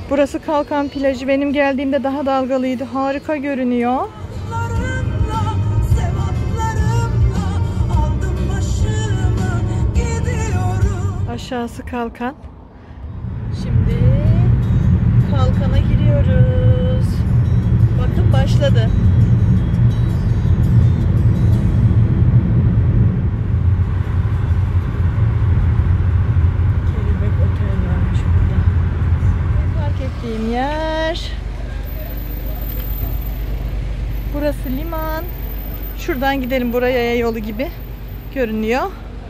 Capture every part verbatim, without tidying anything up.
Burası Kalkan plajı. Benim geldiğimde daha dalgalıydı. Harika görünüyor. Aşağısı Kalkan. Şimdi Kalkan'a giriyoruz. Bakın başladı. Kelebek Otel varmış burada. Park ettiğim yer. Burası liman. Şuradan gidelim, buraya yolu gibi görünüyor.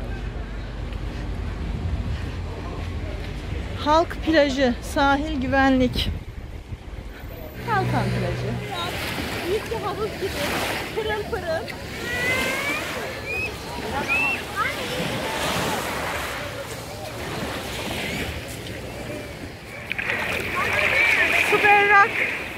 Halk plajı, sahil güvenlik. Kalkan plajı. Büyük bir havuz gibi, pırıl pırıl. Su berrak.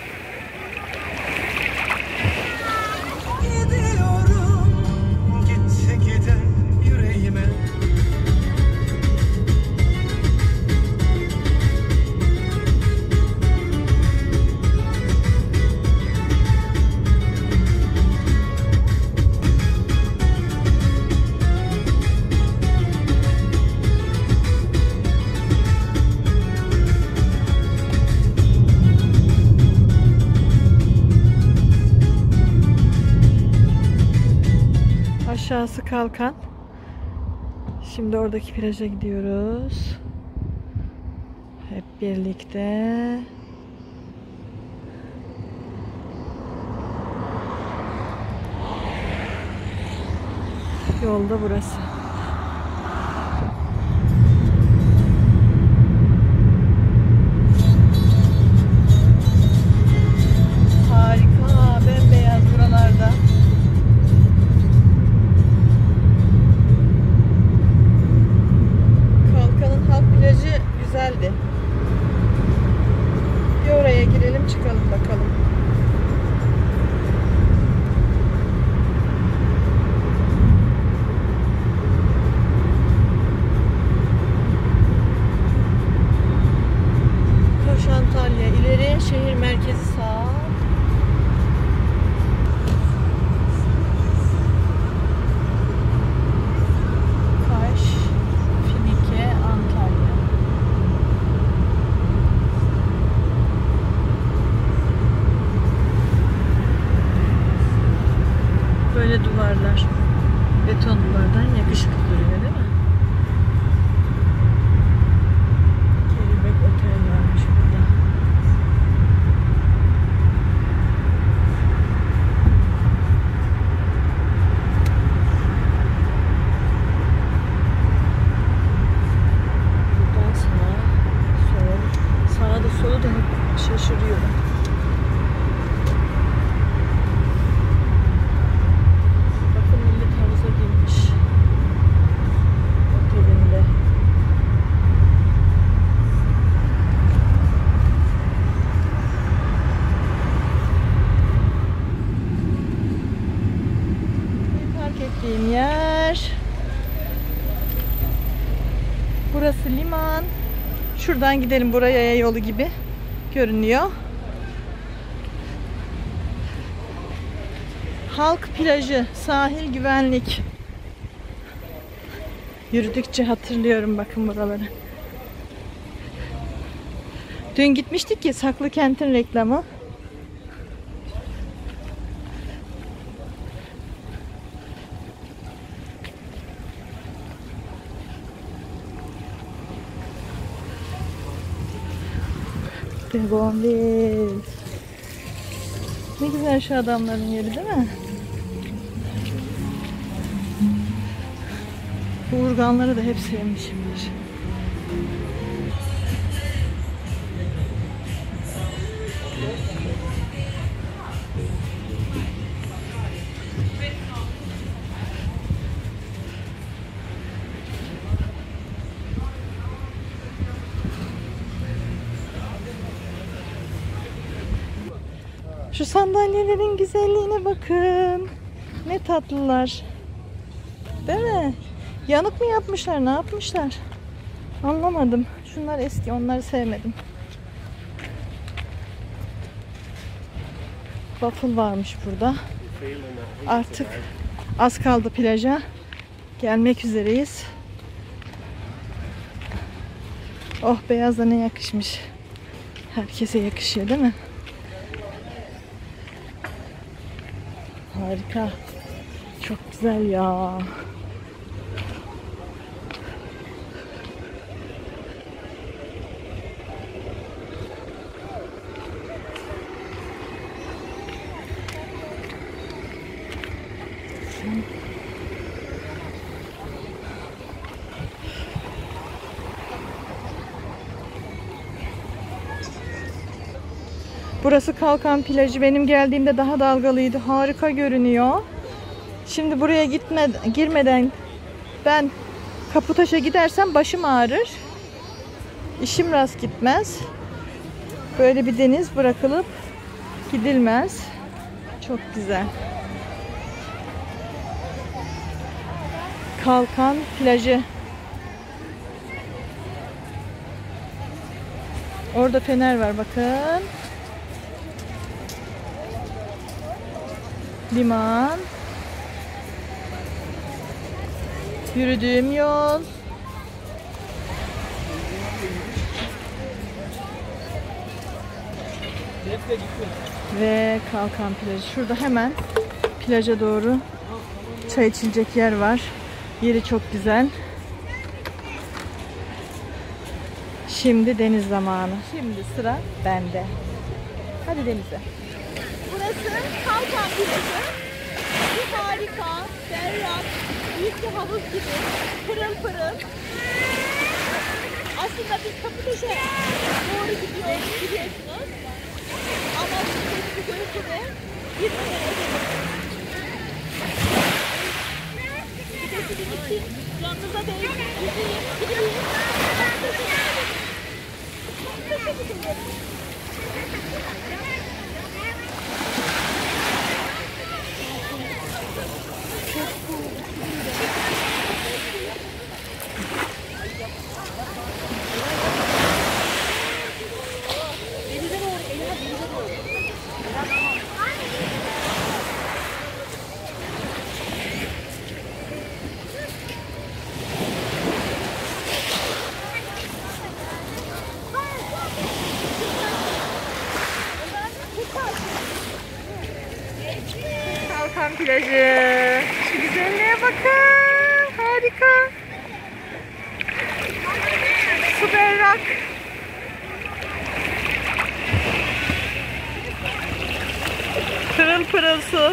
Aşağısı Kalkan. Şimdi oradaki plaja gidiyoruz. Hep birlikte. Yolda burası. Harika, bembeyaz buralarda. Plajı güzeldi. Bir oraya girelim çıkalım bakalım. Koş Antalya ileri, şehir merkezi sağ. Böyle duvarlar, beton duvardan yakışıklı duruyor değil mi? Kelebek Otel varmış burada. Buradan sağa, sol, sağa da solu da hep şaşırıyorum. Yer. Burası liman. Şuradan gidelim, buraya yolu gibi görünüyor. Halk plajı, sahil güvenlik. Yürüdükçe hatırlıyorum bakın buraları. Dün gitmiştik ki, Saklıkent'in reklamı. Bonville. Ne güzel şu adamların yeri değil mi? Bu urganları da hep sevmişimdir. Şu sandalyelerin güzelliğine bakın. Ne tatlılar. Değil mi? Yanık mı yapmışlar? Ne yapmışlar? Anlamadım. Şunlar eski. Onları sevmedim. Waffle varmış burada. Artık az kaldı plaja. Gelmek üzereyiz. Oh, beyaz da ne yakışmış. Herkese yakışıyor değil mi? Harika. Çok güzel ya. Burası Kalkan plajı. Benim geldiğimde daha dalgalıydı. Harika görünüyor. Şimdi buraya gitme, girmeden ben Kaputaş'a gidersem başım ağrır. İşim rast gitmez. Böyle bir deniz bırakılıp gidilmez. Çok güzel. Kalkan plajı. Orada fener var bakın. Liman. Yürüdüğüm yol. Ve Kalkan plajı. Şurada hemen plaja doğru çay içilecek yer var. Yeri çok güzel. Şimdi deniz zamanı. Şimdi sıra bende. Hadi denize. Burası Kalkan plajı. Bir harika, berrak, büyük bir havuz gibi, pırıl pırıl. Aslında biz Kaputaş'a doğru gidiyoruz, biliyorsunuz. Ama bu gözüne girmeden ödedim. Gidesinin için yanınıza değil, gideyim, gideyim. Kaputaş'a gidelim. Kalkan plajı. Şu güzelliğe bakın. Harika. Su berrak. Pırıl pırıl su.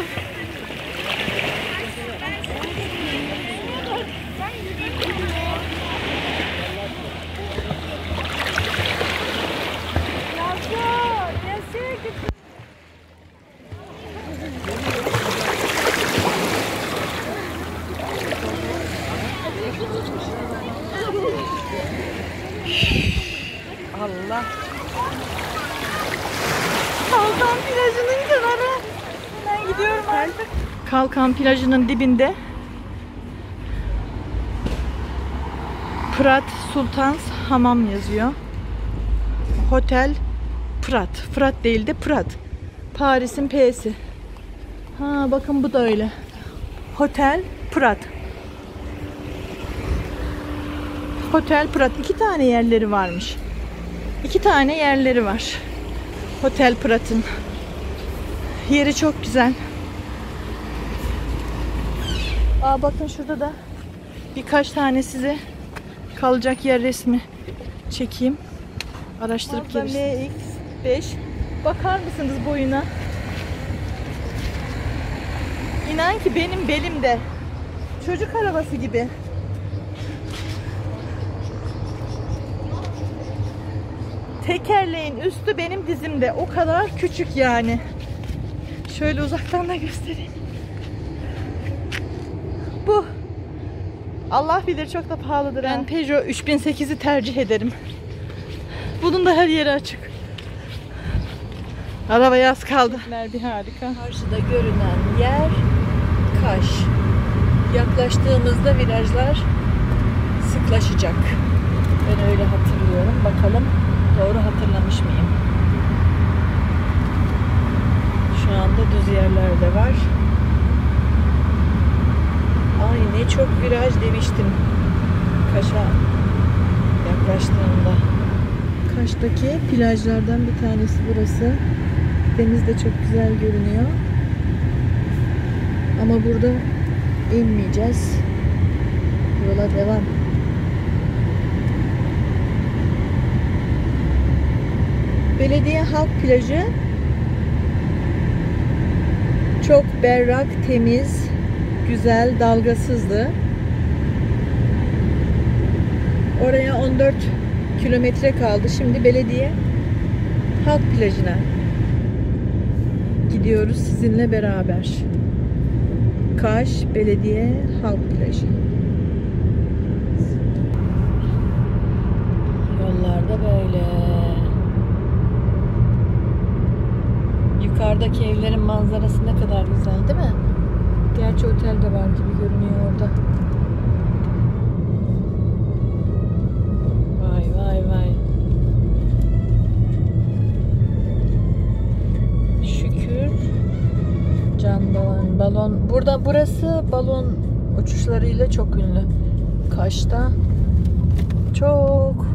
Allah. Kalkan plajının kenarı. Ben gidiyorum artık. Kalkan plajının dibinde Fırat Sultans Hamam yazıyor. Hotel Fırat. Fırat değil de Fırat. Paris'in P'si. Ha bakın bu da öyle. Hotel Fırat. Hotel Fırat. İki tane yerleri varmış. İki tane yerleri var. Hotel Fırat'ın. Yeri çok güzel. Aa bakın şurada da birkaç tane size kalacak yer resmi çekeyim. Araştırıp gelirsiniz. M X beş. Bakar mısınız boyuna? İnan ki benim belimde. Çocuk arabası gibi. Tekerleğin üstü benim dizimde. O kadar küçük yani. Şöyle uzaktan da göstereyim. Bu. Allah bilir çok da pahalıdır. Ben Peugeot üç bin sekizi tercih ederim. Bunun da her yeri açık. Arabaya az kaldı. Bir harika. Karşıda görünen yer Kaş. Yaklaştığımızda virajlar sıklaşacak. Ben öyle hatırlıyorum. Bakalım doğru hatırlamış mıyım? Şu anda çok viraj demiştim Kaş'a yaklaştığımda. Kaş'taki plajlardan bir tanesi burası. Deniz de çok güzel görünüyor. Ama burada inmeyeceğiz. Yola devam. Belediye Halk Plajı çok berrak, temiz, güzel, dalgasızdı. Oraya on dört kilometre kaldı. Şimdi Belediye Halk Plajı'na gidiyoruz sizinle beraber. Kaş Belediye Halk Plajı. Yollarda böyle. Yukarıdaki evlerin manzarası ne kadar güzel değil mi? Gerçi otel de var gibi görünüyor orada. Vay vay vay. Şükür Can balon, balon. Burada burası balon uçuşlarıyla çok ünlü. Kaş'ta çok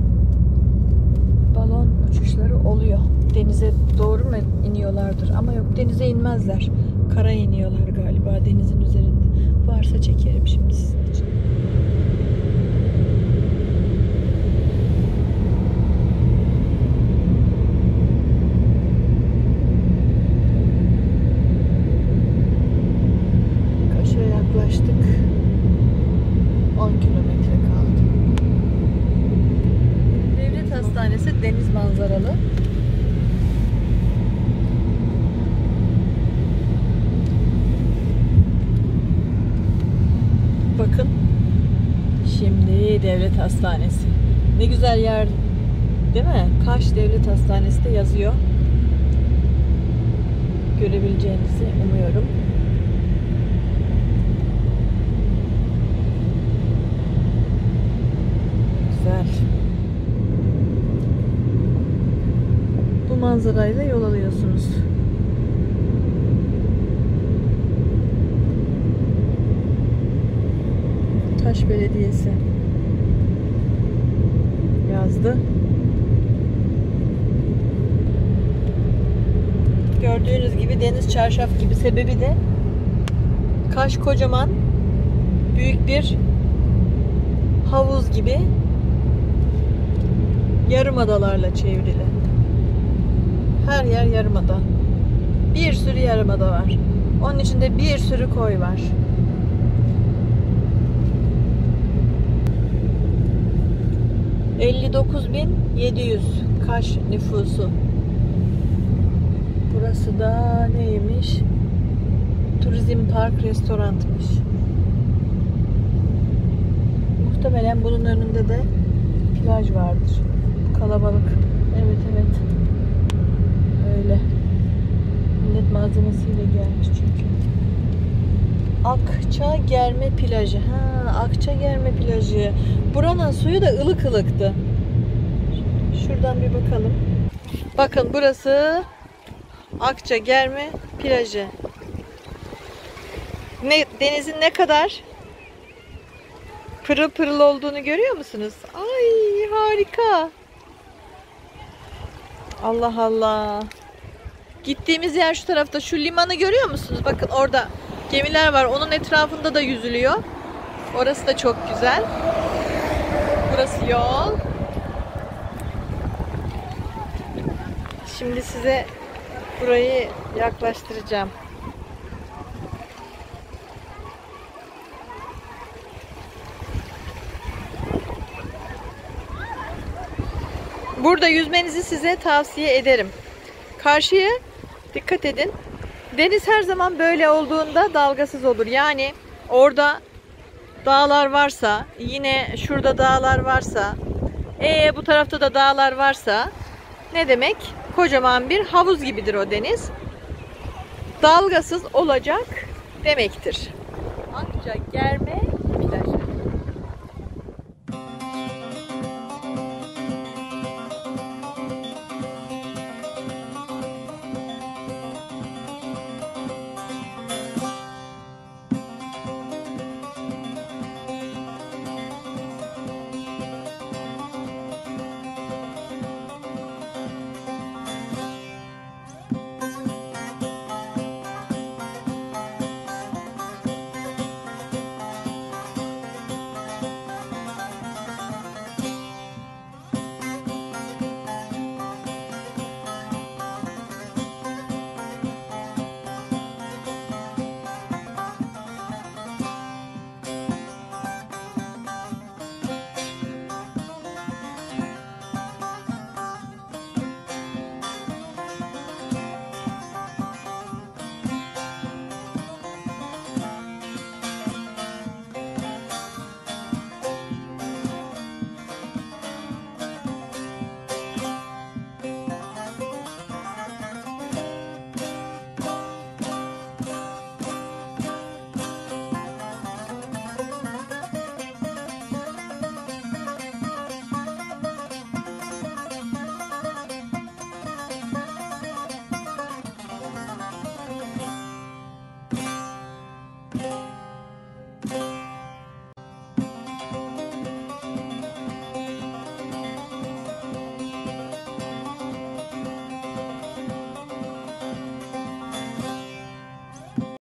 balon uçuşları oluyor. Denize doğru mu iniyorlardır? Ama yok, denize inmezler. Karaya iniyorlar galiba denizin üzerinde. Varsa çekerim şimdi sizin için. Kaş'a yaklaştık. on kilometre kaldı. Devlet Hastanesi deniz manzaralı. Bakın. Şimdi Devlet Hastanesi. Ne güzel yer, değil mi? Kaş Devlet Hastanesi de yazıyor. Görebileceğinizi umuyorum. Güzel. Bu manzarayla yol alıyorsunuz. Kaş Belediyesi yazdı. Gördüğünüz gibi deniz çarşaf gibi, sebebi de Kaş kocaman büyük bir havuz gibi yarımadalarla çevrili. Her yer yarımada. Bir sürü yarımada var. Onun içinde bir sürü koy var. elli dokuz bin yedi yüz Kaş nüfusu. Burası da neymiş? Turizm Park Restorant'mış. Muhtemelen bunun önünde de plaj vardır. Kalabalık. Evet evet. Öyle. Millet malzemesiyle gelmiş çünkü. Akçagerme plajı. Ha, Akçagerme plajı. Buranın suyu da ılık ılıktı. Şuradan bir bakalım. Bakın burası Akçagerme plajı. Ne, denizin ne kadar pırıl pırıl olduğunu görüyor musunuz? Ay harika. Allah Allah. Gittiğimiz yer şu tarafta. Şu limanı görüyor musunuz? Bakın orada gemiler var. Onun etrafında da yüzülüyor. Orası da çok güzel. Burası yol. Şimdi size burayı yaklaştıracağım. Burada yüzmenizi size tavsiye ederim. Karşıya dikkat edin. Deniz her zaman böyle olduğunda dalgasız olur. Yani orada dağlar varsa, yine şurada dağlar varsa, ee, bu tarafta da dağlar varsa ne demek? Kocaman bir havuz gibidir o deniz. Dalgasız olacak demektir. Akçagerme